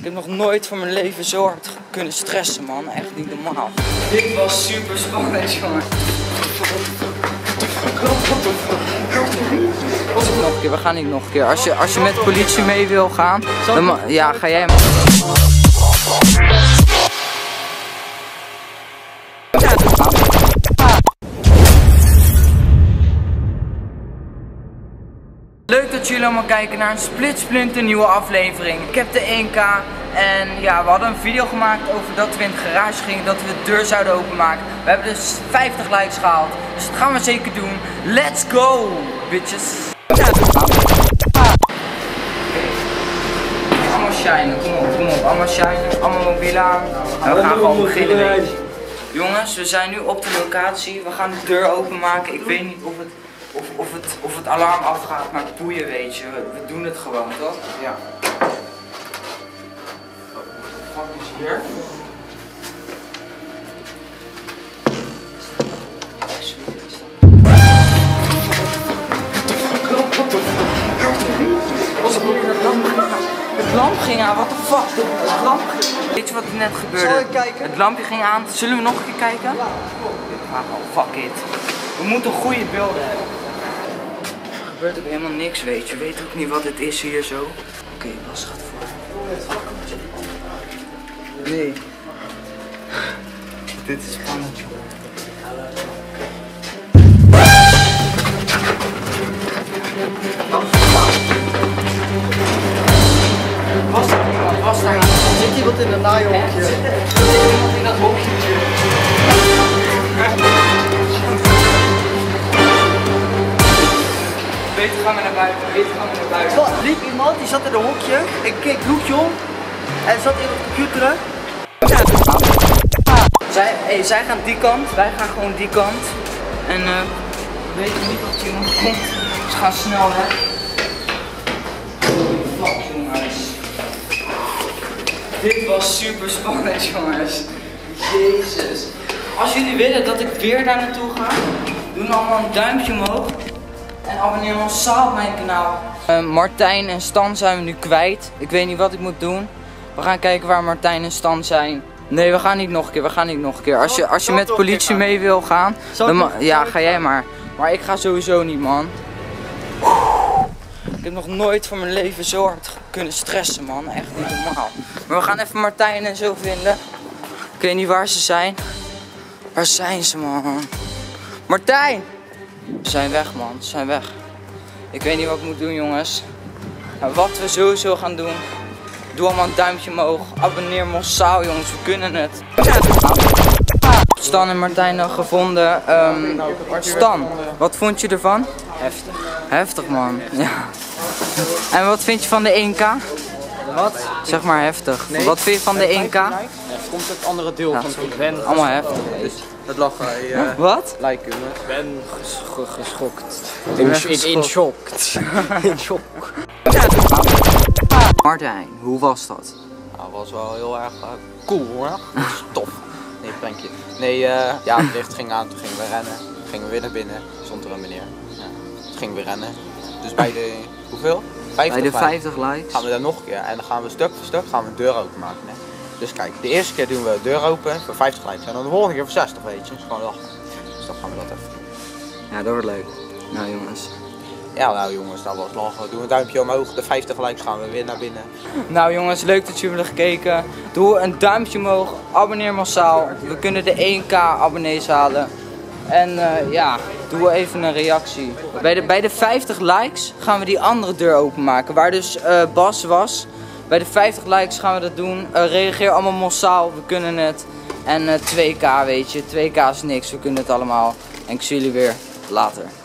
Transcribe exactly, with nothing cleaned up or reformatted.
Ik heb nog nooit van mijn leven zo hard kunnen stressen, man. Echt niet normaal. Dit was super spannend, jongen. Nog een keer, we gaan niet nog een keer. Als je, als je met de politie mee wil gaan, dan ja, ga jij maar. Leuk dat jullie allemaal kijken naar een splitsplinter nieuwe aflevering. Ik heb de één K en ja, we hadden een video gemaakt over dat we in het garage gingen, dat we de deur zouden openmaken. We hebben dus vijftig likes gehaald, dus dat gaan we zeker doen. Let's go, bitches! Allemaal shinen, kom op, kom op, allemaal shinen, allemaal mobiel aan. En we gaan gewoon beginnen, weet je. Jongens, we zijn nu op de locatie, we gaan de deur openmaken. Ik weet niet of het... Of, of, het, of het alarm afgaat, maar boeien, weet je. We, we doen het gewoon, toch? Ja. Wat is hier? Het lamp ging aan, what the fuck? Het lamp... Weet je wat er net gebeurde? Zal ik kijken? Het lampje ging aan. Zullen we nog een keer kijken? Ja. Oh, fuck it. We moeten goede beelden hebben. Er gebeurt ook helemaal niks, weet je. Je weet ook niet wat het is hier zo. Oké, okay, Bas gaat voor. Nee. Dit is spannend, joh. Was daar iemand? Was daar iemand? Zit iemand in een naaienhokje? Zit er iemand in dat hokje? Beter gaan we naar buiten, beter gaan we naar buiten. Er liep iemand, die zat in een hokje. Ik keek het hoekje om. En zat in het computer. Zij, hey, zij gaan die kant, wij gaan gewoon die kant. En uh, we weten niet of er iemand komt. Dus gaan snel weg. Fuck, jongens. Dit was super spannend, jongens. Jezus. Als jullie willen dat ik weer daar naartoe ga, doe dan allemaal een duimpje omhoog. En abonneer massaal op mijn kanaal. Uh, Martijn en Stan zijn we nu kwijt. Ik weet niet wat ik moet doen. We gaan kijken waar Martijn en Stan zijn. Nee, we gaan niet nog een keer. We gaan niet nog een keer. Als je, als je met de politie mee wil gaan, dan ja, ga jij maar. Maar ik ga sowieso niet, man. Ik heb nog nooit van mijn leven zo hard kunnen stressen, man. Echt niet normaal. Maar we gaan even Martijn en zo vinden. Ik weet niet waar ze zijn. Waar zijn ze, man? Martijn! Ze zijn weg, man. Ze zijn weg. Ik weet niet wat ik moet doen, jongens. Maar wat we sowieso gaan doen. Doe allemaal een duimpje omhoog. Abonneer massaal, jongens. We kunnen het. Stan en Martijn nog gevonden. Um, Stan, wat vond je ervan? Heftig. Heftig, man. Ja. En wat vind je van de één K? Wat? Zeg maar heftig. Nee. Wat vind je van de één K? Het komt het andere deel ja, van het ben. Allemaal heftig. Dus het lag hij. Uh, wat? Like, ik ben ges geschokt. In, in, in, in shock. In shock. Martijn, hoe was dat? Nou, was wel heel erg uh, cool, hoor. Tof. Nee, prankje. Nee, uh, ja, het licht ging aan, toen gingen we rennen. Toen gingen we weer naar binnen, stond er een meneer. Ja. Toen gingen we rennen. Dus bij de, hoeveel? vijftig bij de vijftig likes. Gaan we daar nog een keer. En dan gaan we stuk voor stuk gaan we een deur openmaken. Hè. Dus kijk, de eerste keer doen we de deur open voor vijftig likes. En dan de volgende keer voor zestig, weet je. Dus gewoon lachen. Dus dan gaan we dat even doen. Ja, dat wordt leuk. Nou, jongens. Ja, nou jongens, dat was lachen. Doen we een duimpje omhoog. De vijftig likes gaan we weer naar binnen. Nou jongens, leuk dat jullie hebben gekeken. Doe een duimpje omhoog. Abonneer massaal. We kunnen de één K abonnees halen. En uh, ja, doe even een reactie. Bij de, bij de vijftig likes gaan we die andere deur openmaken. Waar dus uh, Bas was. Bij de vijftig likes gaan we dat doen. Uh, reageer allemaal massaal. We kunnen het. En uh, twee K, weet je. twee K is niks. We kunnen het allemaal. En ik zie jullie weer later.